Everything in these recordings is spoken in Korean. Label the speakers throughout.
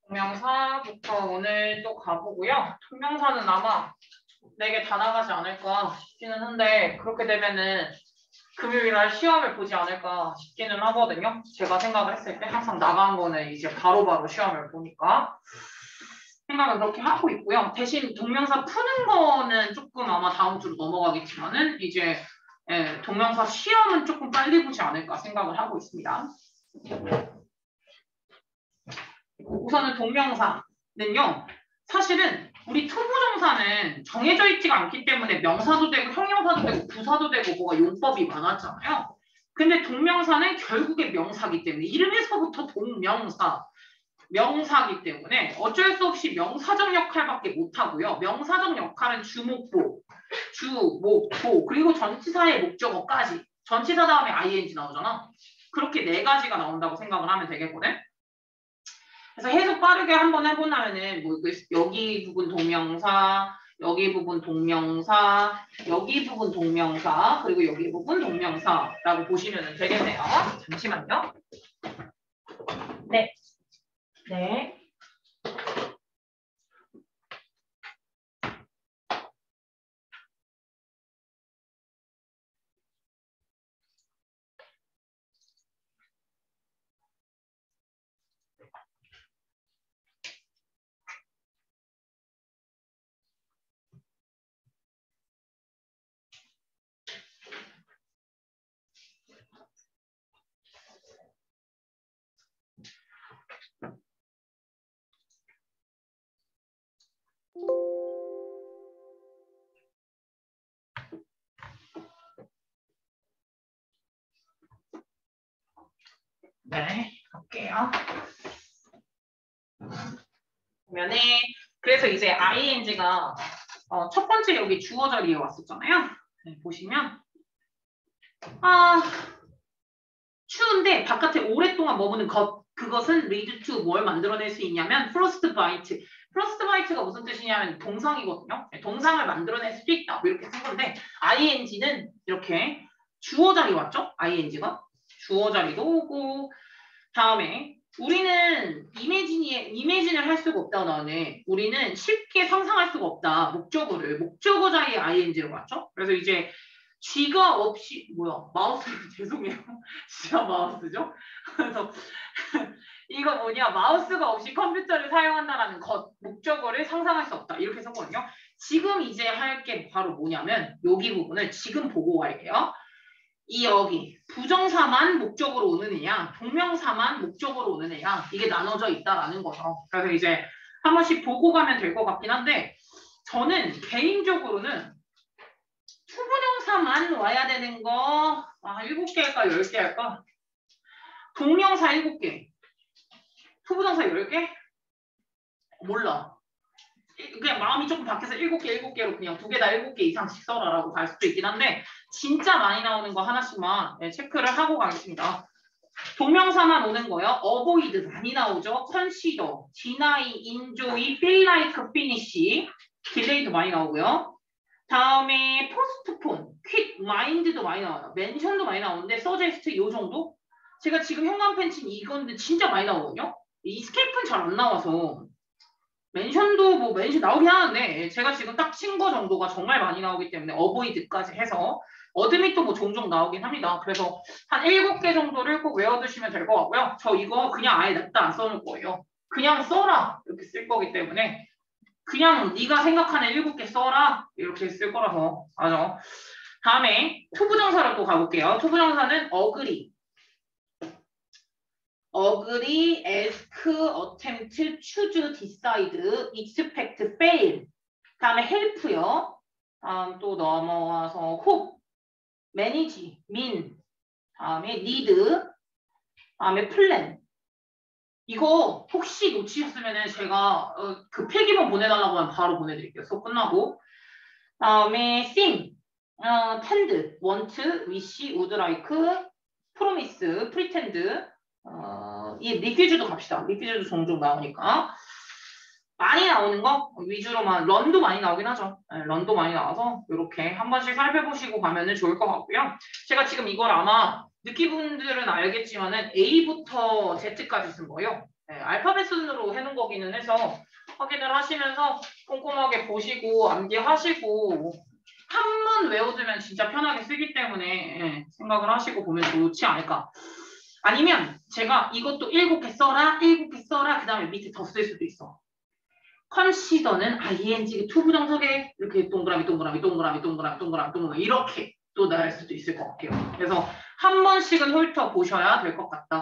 Speaker 1: 동명사부터 오늘 또 가보고요. 동명사는 아마 4개 다 나가지 않을까 싶기는 한데 그렇게 되면은 금요일날 시험을 보지 않을까 싶기는 하거든요. 제가 생각을 했을 때 항상 나간 거는 이제 바로바로 시험을 보니까 생각은 그렇게 하고 있고요. 대신 동명사 푸는 거는 조금 아마 다음 주로 넘어가겠지만은 이제 동명사 시험은 조금 빨리 보지 않을까 생각을 하고 있습니다. 우선은 동명사는요. 사실은 우리 투부정사는 정해져 있지가 않기 때문에 명사도 되고 형용사도 되고 부사도 되고 뭐가 용법이 많았잖아요. 근데 동명사는 결국에 명사기 때문에 이름에서부터 동명사, 명사기 때문에 어쩔 수 없이 명사적 역할밖에 못하고요. 명사적 역할은 주목보, 주목보 그리고 전치사의 목적어까지 전치사 다음에 ing 나오잖아. 그렇게 4가지가 나온다고 생각을 하면 되겠거든. 그래서 해석 빠르게 한번 해보면은 뭐 여기 부분 동명사, 여기 부분 동명사, 여기 부분 동명사, 그리고 여기 부분 동명사라고 보시면 되겠네요. 잠시만요. 네. 네. 네, 갈게요. 보면은 그래서 이제 ing가 첫 번째 여기 주어 자리에 왔었잖아요. 네, 보시면 추운데 바깥에 오랫동안 머무는 그것은 lead to 뭘 만들어낼 수 있냐면 frostbite. frostbite가 무슨 뜻이냐면 동상이거든요. 동상을 만들어낼 수도 있다. 뭐 이렇게 쓴 건데 ing는 이렇게 주어 자리 왔죠? ing가 주어 자리도 오고 다음에 우리는 이미진을 할 수가 없다 나오네. 우리는 쉽게 상상할 수가 없다. 목적어 자리에 ing로 왔죠? 그래서 이제 쥐가 없이 마우스 죄송해요. 쥐가 마우스죠? 그래서 이거 뭐냐 마우스가 없이 컴퓨터를 사용한다라는 목적어를 상상할 수 없다. 이렇게 썼거든요. 지금 이제 할 게 바로 뭐냐면 여기 부분을 지금 보고 갈게요. 여기 부정사만 목적으로 오는 애야 동명사만 목적으로 오는 애야 이게 나눠져 있다라는 거죠. 그래서 이제 한 번씩 보고 가면 될 것 같긴 한데 저는 개인적으로는 투부정사만 와야 되는 거 7개 할까 10개 할까? 동명사 7개 투부정사 10개? 몰라. 그냥 마음이 조금 바뀌어서 7개로 그냥 2개 다 7개 이상씩 써라라고 갈 수도 있긴 한데 진짜 많이 나오는 거 하나씩만 체크를 하고 가겠습니다. 동명사만 오는 거요. avoid 많이 나오죠. consider, deny, enjoy, feel like, finish, delay도 많이 나오고요. 다음에 postpone, quit, mind도 많이 나와요. mention도 많이 나오는데 suggest 요 정도? 제가 지금 현관펜 친 이건데 진짜 많이 나오거든요. escape는 잘 안 나와서 멘션도 멘션 나오긴 하는데 제가 지금 딱 친 거 정도가 정말 많이 나오기 때문에 어보이드까지 해서 어드밋 또 정종 나오긴 합니다. 그래서 한 7개 정도를 꼭 외워두시면 될 것 같고요. 저 이거 그냥 아예 냅다 안 써놓을 거예요. 그냥 써라 이렇게 쓸 거기 때문에 그냥 네가 생각하는 7개 써라 이렇게 쓸 거라서 맞아. 다음에 투부정사로 또 가볼게요. 투부정사는 agree, ask, attempt, choose, decide, expect, fail. 다음에 help요. 다음 또 넘어와서 hope, manage, mean. 다음에 need. 다음에 plan. 이거 혹시 놓치셨으면 제가 그 필기본 보내달라고 하면 바로 보내드릴게요. 수업 끝나고. 다음에 think, tend, want, wish, would like, promise, pretend. 이 리퓨즈도 갑시다. 리퓨즈도 종종 나오니까. 많이 나오는 거 위주로만 런도 많이 나오긴 하죠. 네, 런도 많이 나와서 이렇게 한 번씩 살펴보시고 가면 좋을 것 같고요. 제가 지금 이걸 아마 느끼분들은 알겠지만은 A부터 Z까지 쓴 거예요. 네, 알파벳 순으로 해놓은 거기는 해서 확인을 하시면서 꼼꼼하게 보시고 암기하시고 한문 외워두면 진짜 편하게 쓰기 때문에 예, 생각을 하시고 보면 좋지 않을까. 아니면 제가 이것도 7개 써라, 7개 써라 그 다음에 밑에 더 쓸 수도 있어. 컨시더는 ing 투부정석에 이렇게 동그라미 동그라미 동그라미 동그라미 동그라미 동그라미 이렇게 또 날 수도 있을 것 같아요. 그래서 한 번씩은 훑어 보셔야 될 것 같다.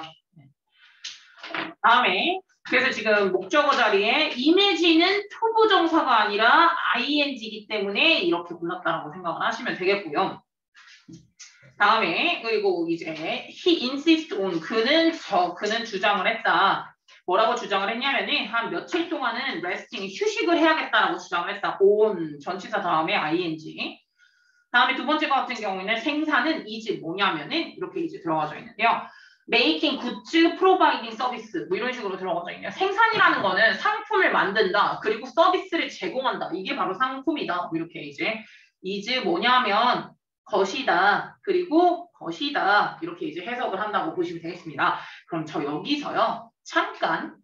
Speaker 1: 다음에 그래서 지금 목적어 자리에 이미지는 투부정사가 아니라 ing이기 때문에 이렇게 골랐다라고 생각을 하시면 되겠고요. 다음에 그리고 이제 he insist on 그는 주장을 했다. 뭐라고 주장을 했냐면은 한 며칠 동안은 resting 휴식을 해야겠다라고 주장을 했다. on 전치사 다음에 ing. 다음에 두 번째 같은 경우에는 생산은 is 뭐냐면은 이렇게 이제 들어가져 있는데요. making goods, providing service 뭐 이런 식으로 들어가져 있네요. 생산이라는 거는 상품을 만든다. 그리고 서비스를 제공한다. 이게 바로 상품이다. 뭐 이렇게 이제 is 뭐냐면 것이다. 그리고 것이다. 이렇게 이제 해석을 한다고 보시면 되겠습니다. 그럼 저 여기서요. 잠깐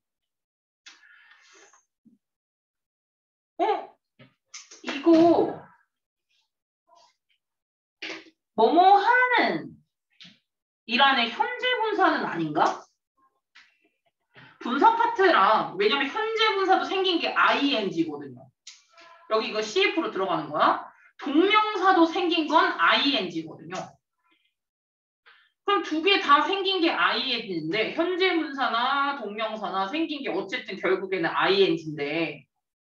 Speaker 1: 이거 뭐뭐 하는 이란의 현재 분사는 아닌가? 분사 파트랑 왜냐면 현재 분사도 생긴 게 ing거든요. 여기 이거 CF로 들어가는 거야. 동명사도 생긴 건 ing거든요. 그럼 두 개 다 생긴 게 ing인데 현재 분사나 동명사나 생긴 게 어쨌든 결국에는 ing인데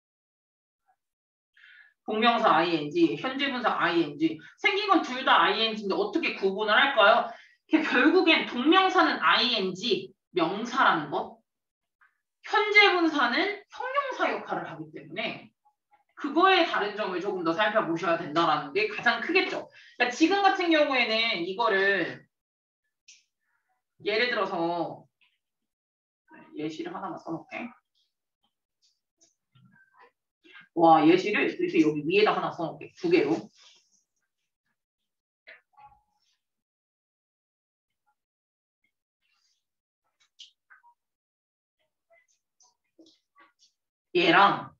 Speaker 1: 동명사 ing, 현재 분사 ing 생긴 건 둘 다 ing인데 어떻게 구분을 할까요? 결국엔 동명사는 ing, 명사라는 것 현재 분사는 형용사 역할을 하기 때문에 그거의 다른 점을 조금 더 살펴보셔야 된다는 게 가장 크겠죠. 그러니까 지금 같은 경우에는 이거를 예를 들어서 예시를 하나만 써놓게. 와 예시를 그래서 여기 위에다 하나 써놓게. 두 개로. 얘랑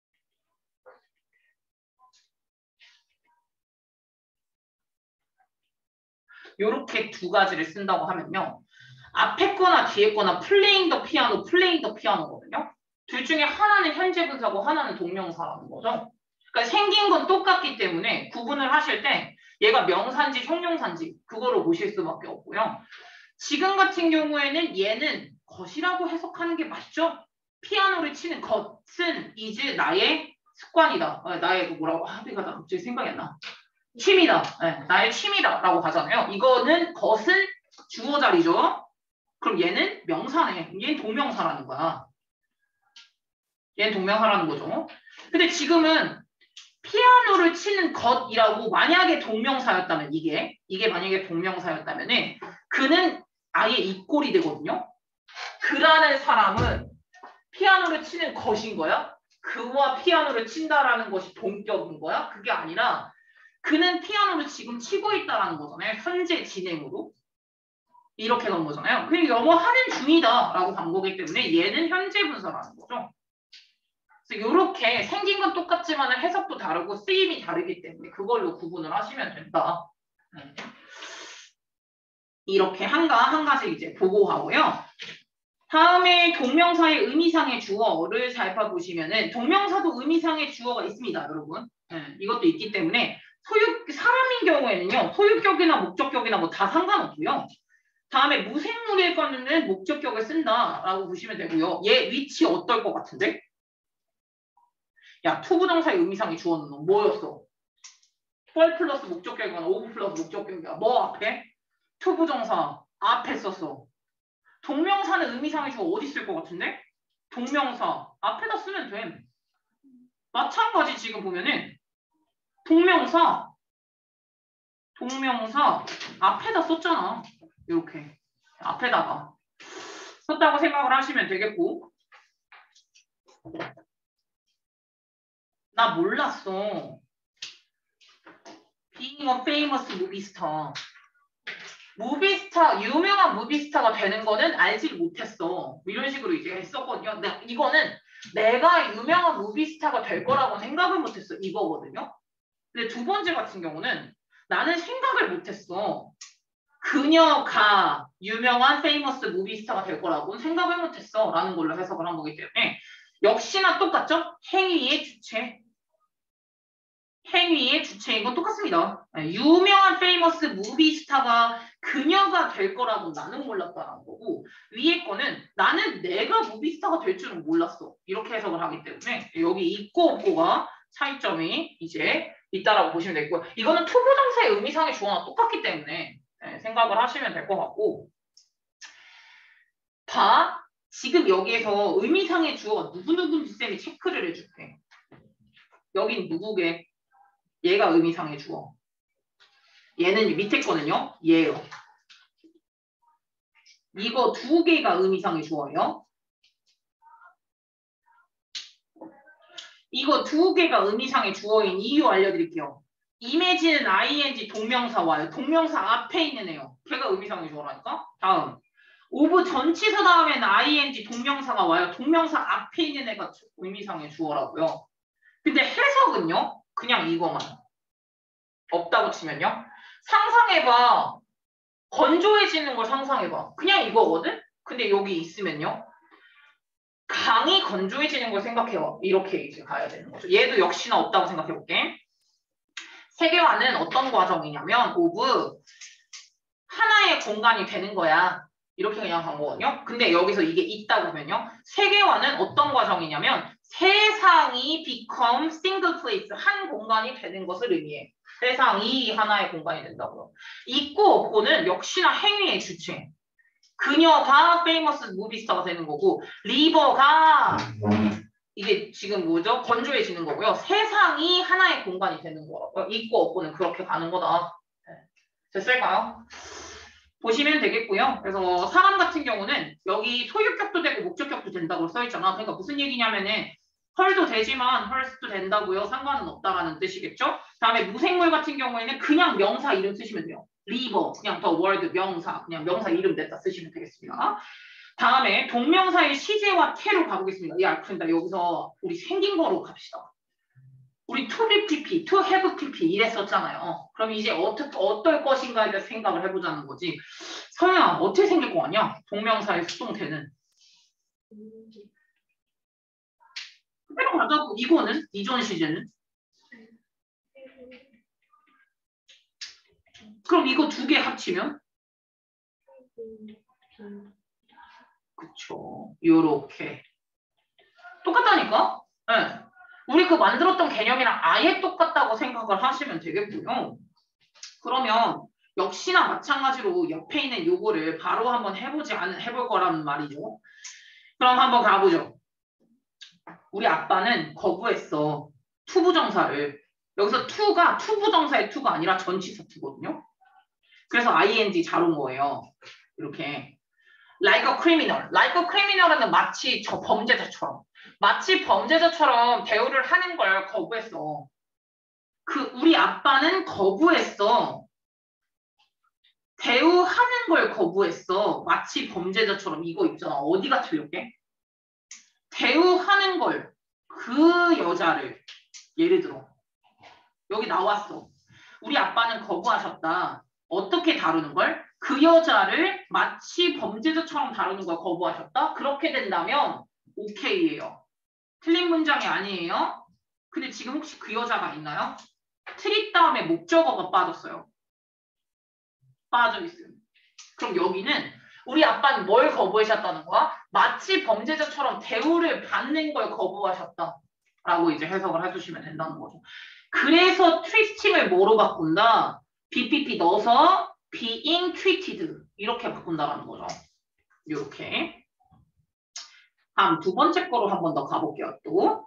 Speaker 1: 요렇게 두 가지를 쓴다고 하면요. 앞에 거나 뒤에 거나 playing the piano, playing the piano거든요. 둘 중에 하나는 현재 분사고 하나는 동명사라는 거죠. 그러니까 생긴 건 똑같기 때문에 구분을 하실 때 얘가 명사인지 형용사인지 그거로 보실 수밖에 없고요. 지금 같은 경우에는 얘는 것이라고 해석하는 게 맞죠? 피아노를 치는 것은 이제 나의 습관이다. 나의 그 뭐라고 내가 갑자기 생각이 안 나. 취미다. 네, 나의 취미다라고 하잖아요. 이거는 것은 주어 자리죠. 그럼 얘는 명사네. 얘는 동명사라는 거야. 얘는 동명사라는 거죠. 근데 지금은 피아노를 치는 것이라고 만약에 동명사였다면 이게 만약에 동명사였다면은 그는 아예 입골이 되거든요. 그라는 사람은 피아노를 치는 것인 거야? 그와 피아노를 친다라는 것이 동격인 거야? 그게 아니라 그는 피아노를 지금 치고 있다라는 거잖아요. 현재 진행으로. 이렇게 넣은 거잖아요. 그냥 영어 하는 중이다라고 간 거기 때문에 얘는 현재 분사라는 거죠. 그래서 이렇게 생긴 건 똑같지만 해석도 다르고 쓰임이 다르기 때문에 그걸로 구분을 하시면 된다. 이렇게 한 가지 이제 보고 가고요. 다음에 동명사의 의미상의 주어를 살펴보시면은 동명사도 의미상의 주어가 있습니다, 여러분. 이것도 있기 때문에 사람인 경우에는요, 소유격이나 목적격이나 뭐 다 상관없고요. 다음에 무생물일 거는 목적격을 쓴다라고 보시면 되고요. 얘 위치 어떨 것 같은데? 야, 투부정사의 의미상의 주어는 뭐였어? for 플러스 목적격이거나 of 플러스 목적격이야. 뭐 앞에? 투부정사 앞에 썼어. 동명사는 의미상의 주어 어디 쓸 것 같은데? 동명사 앞에다 쓰면 돼. 마찬가지 지금 보면은 동명사 앞에다 썼잖아. 이렇게 앞에다가 썼다고 생각을 하시면 되겠고. 나 몰랐어. Being a famous movie star. 무비스타, 유명한 무비스타가 되는 거는 알지를 못했어. 이런 식으로 이제 했었거든요. 근데 이거는 내가 유명한 무비스타가 될 거라고 생각을 못했어. 이거거든요. 근데 두 번째 같은 경우는 나는 생각을 못했어. 그녀가 유명한 페이머스 무비스타가 될 거라고는 생각을 못했어. 라는 걸로 해석을 한 거기 때문에 역시나 똑같죠? 행위의 주체. 행위의 주체인 건 똑같습니다. 유명한 페이머스 무비스타가 그녀가 될 거라고 나는 몰랐다라는 거고 위에 거는 나는 내가 무비스타가 될 줄은 몰랐어. 이렇게 해석을 하기 때문에 여기 있고 없고가 차이점이 이제 있다라고 보시면 되겠고요. 이거는 투부정사의 의미상의 주어와 똑같기 때문에 생각을 하시면 될 것 같고 봐. 지금 여기에서 의미상의 주어가 누구누구인지 쌤이 체크를 해줄게. 여긴 누구게? 얘가 의미상의 주어. 얘는 밑에 거는요. 얘요. 이거 두 개가 의미상의 주어예요. 이거 두 개가 의미상의 주어인 이유 알려드릴게요. 이미지는 ing 동명사 와요. 동명사 앞에 있는 애요. 걔가 의미상의 주어라니까. 다음. 오브 전치사 다음에는 ing 동명사가 와요. 동명사 앞에 있는 애가 의미상의 주어라고요. 근데 해석은요. 그냥 이거만. 없다고 치면요. 상상해봐. 건조해지는 걸 상상해봐. 그냥 이거거든? 근데 여기 있으면요. 강이 건조해지는 걸 생각해봐. 이렇게 이제 가야 되는 거죠. 얘도 역시나 없다고 생각해볼게. 세계화는 어떤 과정이냐면 오브 하나의 공간이 되는 거야. 이렇게 그냥 간 거거든요. 근데 여기서 이게 있다고 하면요. 세계화는 어떤 과정이냐면 세상이 become single place, 한 공간이 되는 것을 의미해. 세상이 하나의 공간이 된다고요. 있고 없고는 역시나 행위의 주체. 그녀가 페이머스 무비스타가 되는 거고 리버가 이게 지금 뭐죠? 건조해지는 거고요. 세상이 하나의 공간이 되는 거라고요. 있고 없고는 그렇게 가는 거다. 됐을까요? 보시면 되겠고요. 그래서 사람 같은 경우는 여기 소유격도 되고 목적격도 된다고 써있잖아. 그러니까 무슨 얘기냐면은 헐도 되지만 헐스도 된다고요. 상관은 없다라는 뜻이겠죠. 다음에 무생물 같은 경우에는 그냥 명사 이름 쓰시면 돼요. 리버 그냥 더 월드 명사 그냥 명사 이름 냈다 쓰시면 되겠습니다. 다음에 동명사의 시제와 태로 가보겠습니다. 야, 그러니까 여기서 우리 생긴 거로 갑시다. 우리 to be pp, to have pp 이랬었잖아요. 그럼 이제 어떨 것인가에 대해서 생각을 해보자는 거지. 서영아, 어떻게 생길 거 아니야? 동명사의 수동태는. 그대로 가자고. 이거는? 이전 시제는? 그럼 이거 두 개 합치면? 그쵸. 요렇게. 똑같다니까? 네. 우리 그 만들었던 개념이랑 아예 똑같다고 생각을 하시면 되겠고요. 그러면 역시나 마찬가지로 옆에 있는 요거를 바로 한번 해볼 거라는 말이죠. 그럼 한번 가보죠. 우리 아빠는 거부했어. 투부정사를. 여기서 투가 투부정사의 투가 아니라 전치사 투거든요. 그래서 ing 잘 온 거예요. 이렇게. like a criminal. like a criminal은 마치 저 범죄자처럼. 마치 범죄자처럼 대우를 하는 걸 거부했어. 우리 아빠는 거부했어. 대우하는 걸 거부했어. 마치 범죄자처럼. 이거 있잖아. 어디가 틀렸게? 대우하는 걸. 그 여자를. 예를 들어. 여기 나왔어. 우리 아빠는 거부하셨다. 어떻게 다루는 걸? 그 여자를 마치 범죄자처럼 다루는 걸 거부하셨다? 그렇게 된다면 오케이예요. 틀린 문장이 아니에요. 근데 지금 혹시 그 여자가 있나요? 트릿 다음에 목적어가 빠졌어요. 빠져 있어요. 그럼 여기는 우리 아빠는 뭘 거부하셨다는 거야? 마치 범죄자처럼 대우를 받는 걸 거부하셨다. 라고 이제 해석을 해주시면 된다는 거죠. 그래서 트위스팅을 뭐로 바꾼다? BPP 넣어서 being treated 이렇게 바꾼다라는 거죠. 이렇게. 다음 두 번째 거로 한 번 더 가볼게요. 또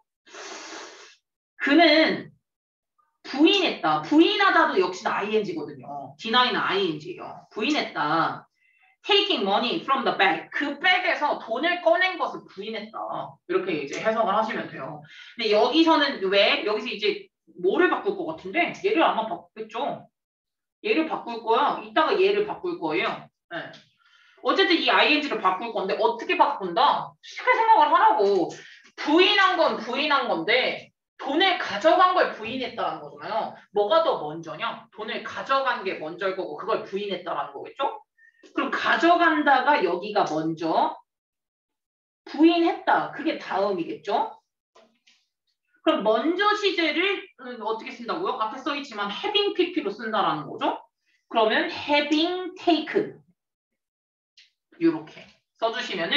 Speaker 1: 그는 부인했다. 부인하다도 역시나 ing거든요. deny는 ing예요. 부인했다. taking money from the bag. 그 백에서 돈을 꺼낸 것을 부인했다. 이렇게 이제 해석을 하시면 돼요. 근데 여기서는 왜? 여기서 이제 뭐를 바꿀 것 같은데 얘를 아마 바꾸겠죠. 얘를 바꿀 거야. 이따가 얘를 바꿀 거예요. 네. 어쨌든 이 ing를 바꿀 건데 어떻게 바꾼다? 쉽게 생각을 하라고. 부인한 건 부인한 건데 돈을 가져간 걸 부인했다는 거잖아요. 뭐가 더 먼저냐? 돈을 가져간 게 먼저일 거고 그걸 부인했다라는 거겠죠? 그럼 가져간다가 여기가 먼저, 부인했다. 그게 다음이겠죠? 그럼 먼저 시제를 어떻게 쓴다고요? 앞에 써있지만 having pp로 쓴다라는 거죠? 그러면 having taken 이렇게 써주시면은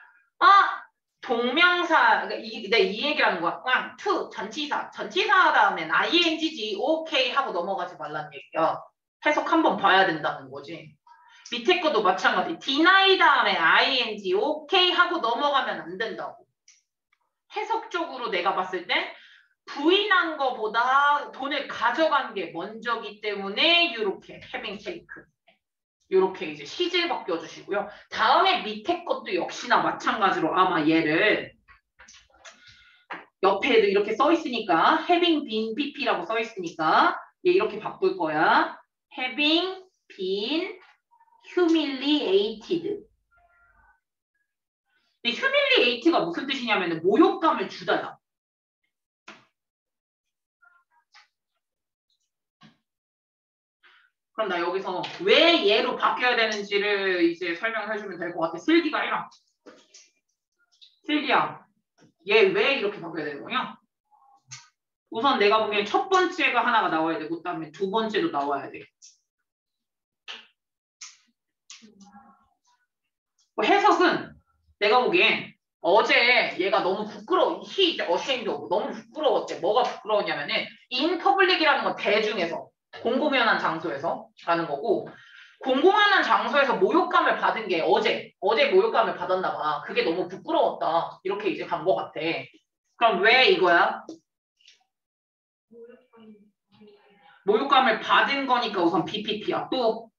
Speaker 1: 동명사 이 얘기라는 거야. 그냥 to 전치사 다음엔 ing지 okay 하고 넘어가지 말라는 얘기야. 해석 한번 봐야 된다는 거지. 밑에 것도 마찬가지. deny 다음에 ing okay 하고 넘어가면 안 된다고. 해석적으로 내가 봤을 때 부인한 거보다 돈을 가져간 게 먼저기 때문에 이렇게 having taken 이렇게 이제 시제 바뀌어주시고요. 다음에 밑에 것도 역시나 마찬가지로 아마 얘를 옆에도 이렇게 써 있으니까 having been pp라고 써 있으니까 얘 이렇게 바꿀 거야. having been humiliated. 근데 humiliate가 무슨 뜻이냐면 모욕감을 주다야. 그럼 나 여기서 왜 얘로 바뀌어야 되는지를 이제 설명해주면 될 것 같아. 슬기가 해라. 슬기야, 얘 왜 이렇게 바뀌어야 되는 거냐? 우선 내가 보기엔 첫 번째가 하나가 나와야 되고 그다음에 두 번째도 나와야 돼. 해석은 내가 보기엔 어제 얘가 너무 부끄러워. he 이제 ashamed of 너무 부끄러웠대. 뭐가 부끄러웠냐면은 in public이라는 건 대중에서 공공연한 장소에서 라는 거고 공공연한 장소에서 모욕감을 받은 게 어제 모욕감을 받았나 봐. 그게 너무 부끄러웠다. 이렇게 이제 간 것 같아. 그럼 왜 이거야? 모욕감을 받은 거니까 우선 BPP야. 또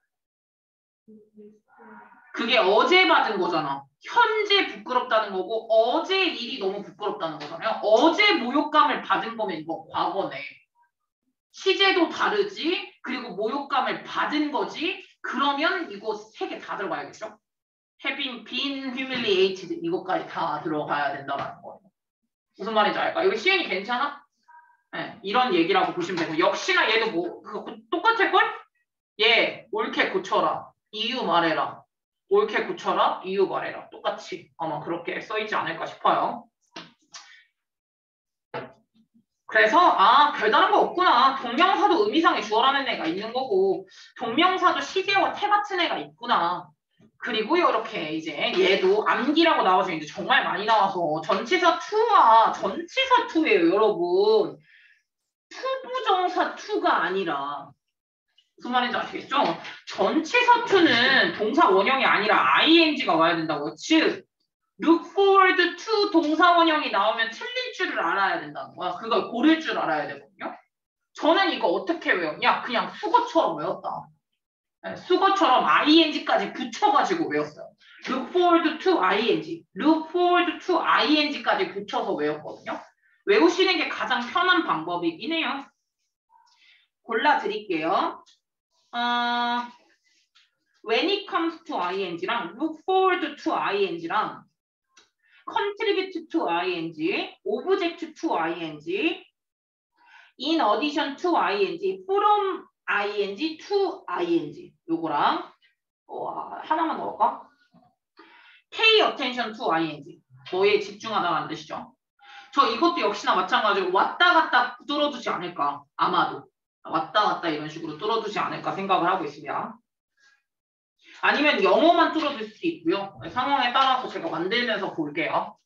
Speaker 1: 그게 어제 받은 거잖아. 현재 부끄럽다는 거고 어제 일이 너무 부끄럽다는 거잖아요. 어제 모욕감을 받은 거면 이거 과거네. 시제도 다르지. 그리고 모욕감을 받은 거지. 그러면 이거 세 개 다 들어가야겠죠? having been humiliated 이것까지 다 들어가야 된다는 거예요. 무슨 말인지 알까? 이거 시행이 괜찮아? 네, 이런 얘기라고 보시면 되고 역시나 얘도 뭐 그거 똑같을걸? 얘 옳게 고쳐라. 이유 말해라. 옳게 고쳐라. 이유 말해라. 똑같이 아마 그렇게 써있지 않을까 싶어요. 그래서 별다른 거 없구나. 동명사도 의미상의 주어라는 애가 있는 거고 동명사도 시제와 태 같은 애가 있구나. 그리고 이렇게 이제 얘도 암기라고 나와서 이제 정말 많이 나와서 전치사 to와 전치사 to예요, 여러분. 투부정사 to가 아니라 무슨 말인지 아시겠죠? 전치사 to는 동사 원형이 아니라 ing가 와야 된다고요. 즉 look forward to 동사 원형이 나오면 틀릴 줄을 알아야 된다는 거야. 그걸 고를 줄 알아야 되거든요. 저는 이거 어떻게 외웠냐? 그냥 수거처럼 외웠다. 네, 수거처럼 ing까지 붙여가지고 외웠어요. look forward to ing, look forward to ing까지 붙여서 외웠거든요. 외우시는 게 가장 편한 방법이긴 해요. 골라드릴게요. when it comes to ing랑 look forward to ing랑 contribute to ing, object to ing, in addition to ing, from ing to ing 요거랑 하나만 넣을까? pay attention to ing 뭐에 집중하다라는 뜻이죠. 저 이것도 역시나 마찬가지로 왔다 갔다 뚫어두지 않을까 아마도 왔다 갔다 이런 식으로 뚫어두지 않을까 생각을 하고 있습니다. 아니면 영어만 뚫어둘 수도 있고요. 상황에 따라서 제가 만들면서 볼게요.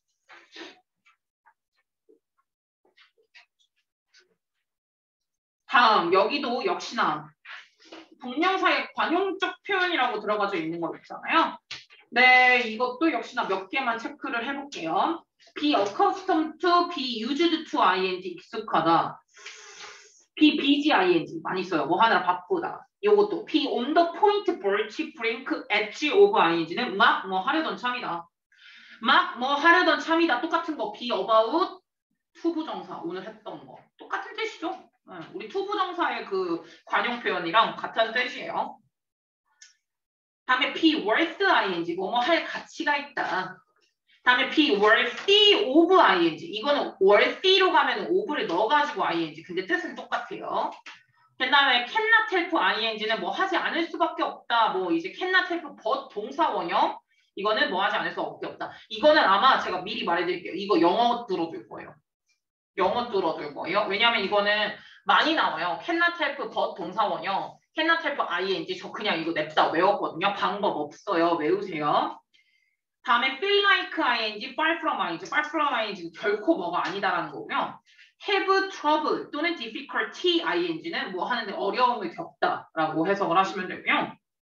Speaker 1: 다음 여기도 역시나 동명사의 관용적 표현이라고 들어가져 있는 거 있잖아요. 네, 이것도 역시나 몇 개만 체크를 해볼게요. be accustomed to, be used to ing 익숙하다. be busy ing 많이 써요. 뭐 하느라 바쁘다. 요것도 be on the point, birch, brink, edge of ing는 막 뭐 하려던 참이다. 막 뭐 하려던 참이다. 똑같은 거 be about 투부정사 오늘 했던 거 똑같은 뜻이죠. 우리 투부정사의 그 관용 표현이랑 같은 뜻이에요. 다음에 be worth ing, 뭐뭐 할 가치가 있다. 다음에 be worthy of ing, 이거는 worthy로 가면 of를 넣어가지고 ing, 근데 뜻은 똑같아요. 그 다음에 cannot help ing는 뭐 하지 않을 수밖에 없다. 뭐 이제 cannot help but 동사 원형, 이거는 뭐 하지 않을 수밖에 없다. 이거는 아마 제가 미리 말해드릴게요. 이거 영어 뚫어둘 거예요. 영어 뚫어둘 거예요. 왜냐하면 이거는 많이 나와요. cannot help but 동사 원형, cannot help ing, 저 그냥 이거 냅다 외웠거든요. 방법 없어요. 외우세요. 다음에 feel like ing, far from ing, far from ing 결코 뭐가 아니다라는 거고요. have trouble 또는 difficulty ing는 뭐 하는데 어려움을 겪다라고 해석을 하시면 되고요.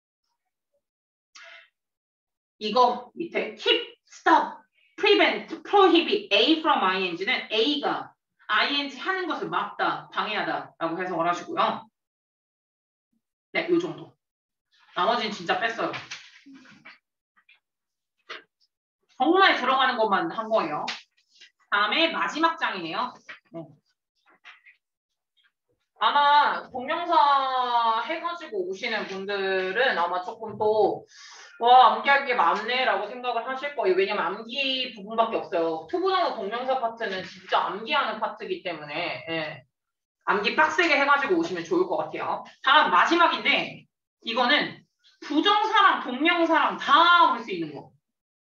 Speaker 1: 이거 밑에 keep, stop, prevent, prohibit, A from ing는 A가 ing 하는 것을 막다, 방해하다라고 해석을 하시고요. 네, 요 정도. 나머지는 진짜 뺐어요. 정말 들어가는 것만 한 거예요. 다음에 마지막 장이네요. 아마 동명사 해가지고 오시는 분들은 아마 조금 또 와, 암기할 게 많네라고 생각을 하실 거예요. 왜냐면 암기 부분밖에 없어요. 투부정사 동명사 파트는 진짜 암기하는 파트이기 때문에 예. 암기 빡세게 해가지고 오시면 좋을 것 같아요. 다음 마지막인데 이거는 부정사랑 동명사랑 다 올 수 있는 거.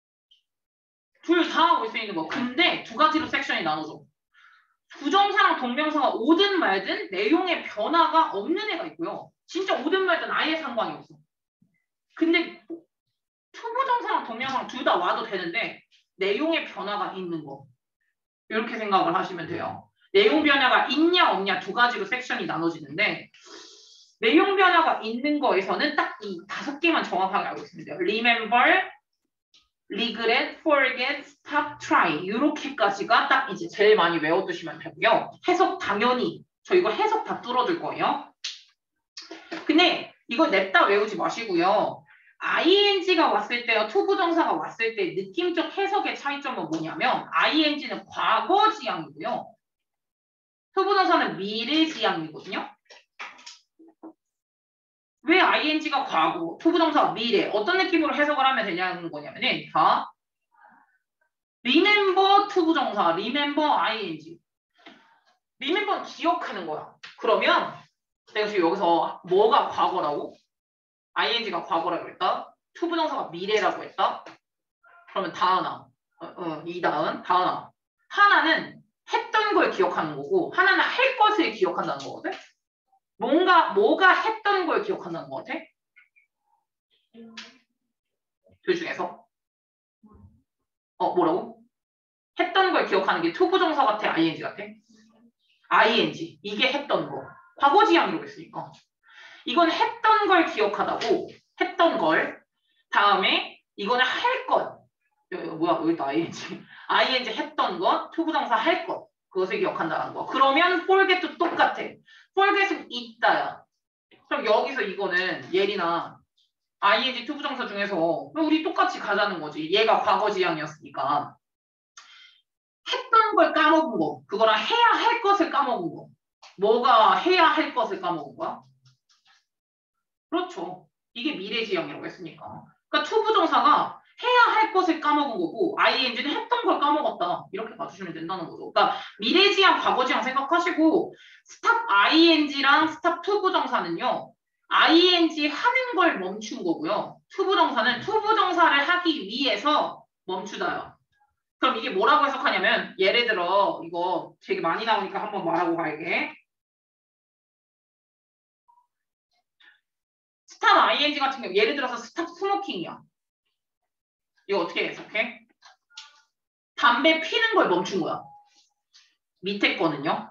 Speaker 1: 둘 다 올 수 있는 거. 근데 두 가지로 섹션이 나눠져. 부정사랑 동명사가 오든 말든 내용의 변화가 없는 애가 있고요. 진짜 오든 말든 아예 상관이 없어. 근데 투부정사랑 동명사랑 둘 다 와도 되는데 내용의 변화가 있는 거. 이렇게 생각을 하시면 돼요. 내용 변화가 있냐 없냐 두 가지로 섹션이 나눠지는데 내용 변화가 있는 거에서는 딱 이 5개만 정확하게 알고 있으면 돼요. Remember, regret, forget, stop, try 이렇게까지가 딱 이제 제일 많이 외워두시면 되고요. 해석 당연히 저 이거 해석 다 뚫어줄 거예요. 근데 이거 냅다 외우지 마시고요. ing가 왔을 때요, 투부정사가 왔을 때 느낌적 해석의 차이점은 뭐냐면 ing는 과거지향이고요. 투부정사는 미래지향이거든요. 왜 ing가 과거, 투부정사가 미래, 어떤 느낌으로 해석을 하면 되냐는 거냐면은 다 remember 투부정사, remember ing. remember는 기억하는 거야. 그러면 내가 지금 여기서 뭐가 과거라고? ing가 과거라고 했다. 투부정사가 미래라고 했다. 그러면 다하나, 이다은, 다하나. 하나는 했던 걸 기억하는 거고 하나는 할 것을 기억한다는 거거든. 뭐가 했던 걸 기억한다는 거 같아? 둘 중에서? 뭐라고? 했던 걸 기억하는 게 투부정사 같아? ing 같아? ing. 이게 했던 거. 과거지향이라고 했으니까. 이건 했던 걸 기억하다고. 했던 걸. 다음에 이거는 할 것. 뭐야? 여기도 ing. ing 했던 것. 투부정사 할 것. 그것을 기억한다는 거. 그러면 forget도 똑같아. forget은 있다야. 그럼 여기서 이거는 예리나 ing 투부정사 중에서 우리 똑같이 가자는 거지. 얘가 과거지향이었으니까. 했던 걸 까먹은 거. 그거랑 해야 할 것을 까먹은 거. 뭐가 해야 할 것을 까먹은 거야? 그렇죠. 이게 미래지향이라고 했으니까. 그러니까 투부정사가 해야 할 것을 까먹은 거고 ing는 했던 걸 까먹었다. 이렇게 봐주시면 된다는 거죠. 그러니까 미래지향, 과거지향 생각하시고 stop ing랑 stop 투부정사는요. ing 하는 걸 멈춘 거고요. 투부정사는 투부정사를 하기 위해서 멈추다요. 그럼 이게 뭐라고 해석하냐면 예를 들어 이거 되게 많이 나오니까 한번 말하고 갈게. 스탑 ing 같은 경우 예를 들어서 스탑 스모킹이야. 이거 어떻게 해석해? 담배 피는 걸 멈춘 거야. 밑에 거는요.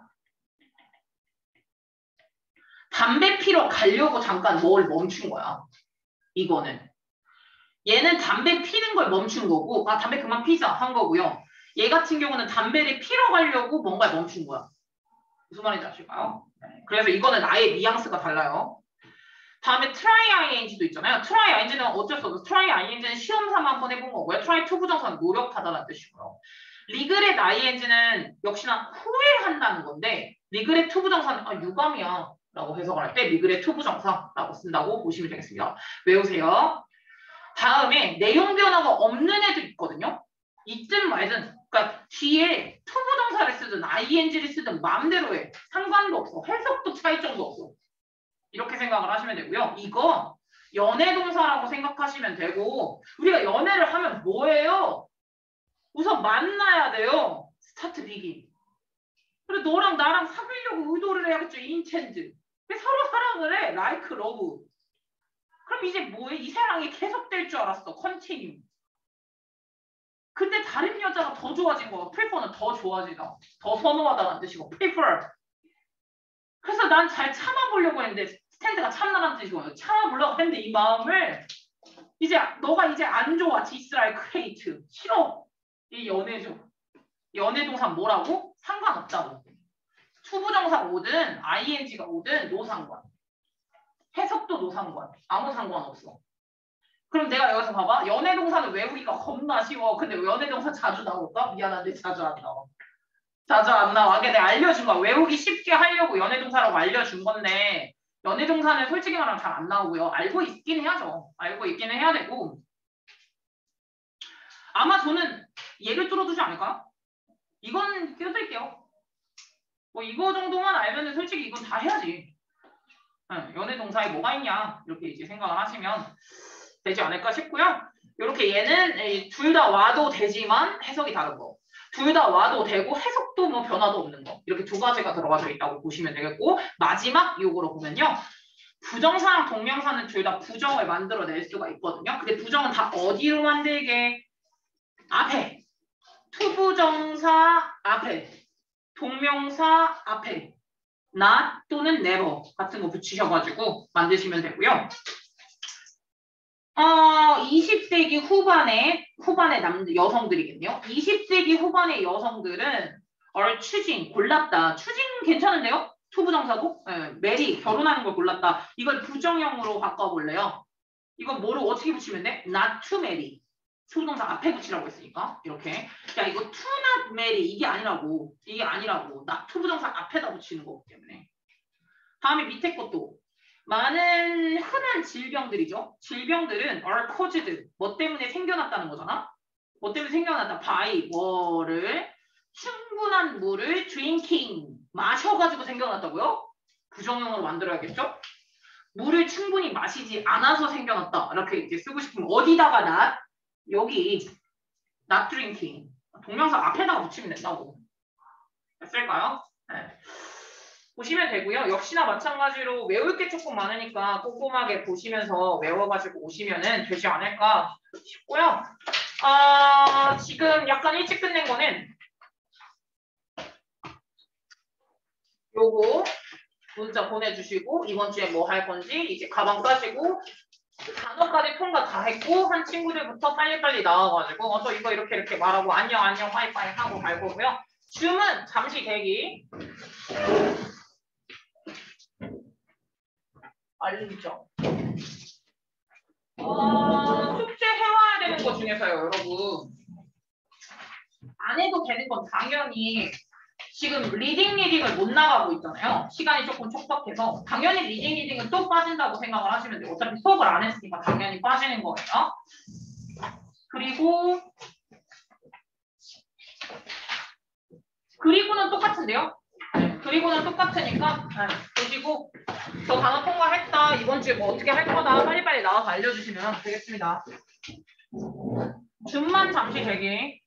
Speaker 1: 담배 피러 가려고 잠깐 뭘 멈춘 거야. 이거는. 얘는 담배 피는 걸 멈춘 거고 담배 그만 피자 한 거고요. 얘 같은 경우는 담배를 피러 가려고 뭔가를 멈춘 거야. 무슨 말인지 아실까요? 네. 그래서 이거는 나의 뉘앙스가 달라요. 다음에 try ing도 있잖아요. try ing는 어쩔 수 없어. try ing는 시험 삼아 한번 해본 거고요. try 투부정사는 노력하다라는 뜻이고요. regret ing는 역시나 후회한다는 건데 미글의 투부정사는 유감이야 라고 해석을 할 때 미글의 투부정사라고 쓴다고 보시면 되겠습니다. 외우세요. 다음에 내용 변화가 없는 애들 있거든요. 있든 말든 그러니까 뒤에 투부정사를 쓰든 ing를 쓰든 마음대로 해. 상관도 없어. 해석도 차이점도 없어. 이렇게 생각을 하시면 되고요. 이거 연애동사라고 생각하시면 되고 우리가 연애를 하면 뭐예요? 우선 만나야 돼요. 스타트 비긴. 그래 너랑 나랑 사귀려고 의도를 해야겠죠. 인텐드. 서로 사랑을 해. like, love. 그럼 이제 뭐해? 이 사랑이 계속될 줄 알았어. continue. 근데 다른 여자가 더 좋아진 거야. prefer는 더 좋아지다. 더 선호하다는 뜻이고 prefer. 그래서 난 잘 참아보려고 했는데 스탠드가 참나라는 뜻이고요. 참아보려고 했는데 이 마음을 이제 너가 이제 안 좋아. dislike, hate. 싫어. 이 연애죠. 연애동사 뭐라고? 상관없다고. 투부정사가 오든 ing가 오든 노상관. 해석도 노상관. 아무 상관없어. 그럼 내가 여기서 봐봐. 연애동사는 외우기가 겁나 쉬워. 근데 연애동사 자주 나올까? 미안한데 자주 안 나와. 자주 안 나와. 내가 알려준 거야. 외우기 쉽게 하려고 연애동사라고 알려준 건데 연애동사는 솔직히 말하면 잘 안 나오고요. 알고 있긴 해야죠. 알고 있기는 해야 되고 아마 저는 예를 들어두지 않을까요? 이건 껴드릴게요. 뭐 이거 정도만 알면은 솔직히 이건 다 해야지. 연애동사에 뭐가 있냐 이렇게 이제 생각을 하시면 되지 않을까 싶고요. 이렇게 얘는 둘 다 와도 되지만 해석이 다른 거. 둘 다 와도 되고 해석도 뭐 변화도 없는 거. 이렇게 두 가지가 들어가져 있다고 보시면 되겠고 마지막 요거로 보면요. 부정사랑 동명사는 둘 다 부정을 만들어낼 수가 있거든요. 근데 부정은 다 어디로 만들게? 앞에. 투부정사 앞에. 동명사 앞에. not 또는 never 같은 거 붙이셔가지고 만드시면 되고요. 20세기 후반의 여성들이겠네요. 20세기 후반의 여성들은 choosing 골랐다. choosing 괜찮은데요? 투부정사고? 네, marry 결혼하는 걸 골랐다. 이걸 부정형으로 바꿔볼래요. 이건 뭐로 어떻게 붙이면 돼? not to marry. 투부정사 앞에 붙이라고 했으니까 이렇게. 야 이거 to not marry 이게 아니라고. not 투부정사 앞에다 붙이는 거기 때문에. 다음에 밑에 것도. 많은 흔한 질병들이죠. 질병들은 are caused. 뭐 때문에 생겨났다는 거잖아. 뭐 때문에 생겨났다. by 뭐를 충분한 물을 drinking. 마셔가지고 생겨났다고요? 부정형으로 만들어야겠죠? 물을 충분히 마시지 않아서 생겨났다. 이렇게 이제 쓰고 싶으면 어디다가 not? 여기 not drinking. 동명사 앞에다가 붙이면 된다고. 됐을까요? 네. 보시면 되고요. 역시나 마찬가지로 외울 게 조금 많으니까 꼼꼼하게 보시면서 외워가지고 오시면 되지 않을까 싶고요. 지금 약간 일찍 끝낸 거는 요거 문자 보내주시고 이번 주에 뭐 할 건지 이제 가방 까시고 단어까지 통과 다 했고 한 친구들부터 빨리빨리 나와가지고 저 이거 이렇게 말하고 안녕 빠이빠이 하고 갈 거고요. 줌은 잠시 대기. 알림죠. 숙제 해와야 되는 것 중에서요, 여러분. 안 해도 되는 건 당연히 지금 리딩을 못 나가고 있잖아요. 시간이 조금 촉박해서 당연히 리딩은 또 빠진다고 생각을 하시면 돼요. 어차피 수업을 안 했으니까 당연히 빠지는 거예요. 그리고는 똑같은데요. 그리고는 똑같으니까 보시고 저 단어 통과했다. 이번 주에 뭐 어떻게 할 거다. 빨리빨리 나와서 알려주시면 되겠습니다. 줌만 잠시 대기.